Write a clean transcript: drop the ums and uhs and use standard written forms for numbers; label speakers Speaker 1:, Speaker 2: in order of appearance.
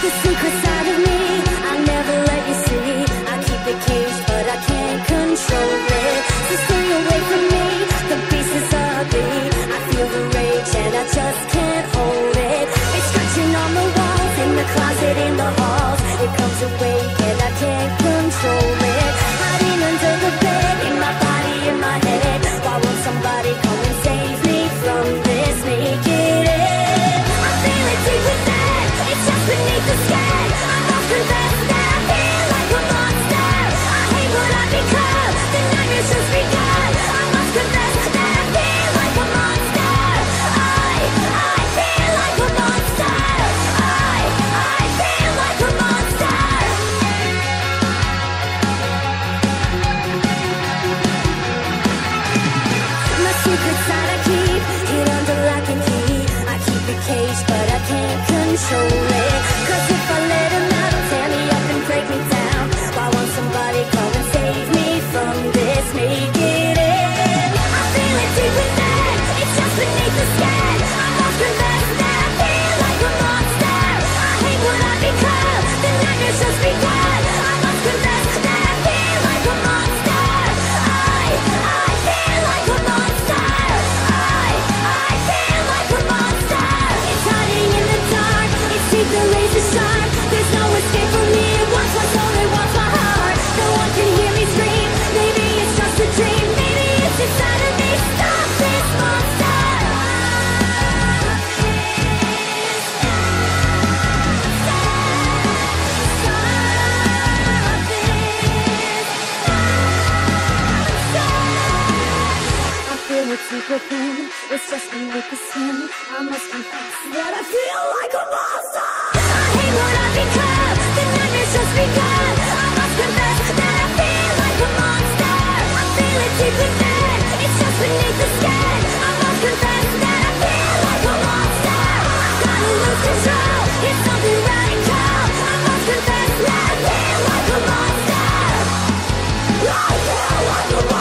Speaker 1: The secret side of me, I never let you see. I keep it caged, but I can't control it. So stay away from me, the beast is ugly. I feel the rage and I just can't hold it. It's scratching on the walls, in the closet, in the halls. It comes awake and I can't control it. Hiding under the bed, in my body, in my head. Why won't somebody come and save me from this? Make it end. I feel it deep within, it's just beneath the skin. I must confess that I feel like a monster. I hate what I become, the nightmare's just begun. I must confess that I feel like a monster. I feel like a monster. I feel like a monster. My secret side I keep, hid under lock and key. I keep it caged, but I can't control it. Cause if I let him out, he'll tear me up and break me down. Why won't somebody come and save me from this? Make it end. I feel it deep within, it's just beneath the skin. I must confess that I feel like a monster. I hate what I become, the nightmare's just begun. I must confess that I feel like a monster. I feel like a monster. I feel like a monster. It's hiding in the dark, its teeth are laser sharp. There's no escape from me, it wants my soul, it wants my heart. No one can hear me scream, maybe it's just a dream. Maybe it's inside of me, stop this monster. I feel it deep within, it's just beneath the skin. I must confess that I feel like a monster. I hate what I become, the nightmare's just begun. I must confess that I feel like a monster. I feel it deep within, it's just beneath the skin. I must confess that I feel like a monster. I gotta lose control, it's something radical. I must confess that I feel like a monster. I feel like a monster.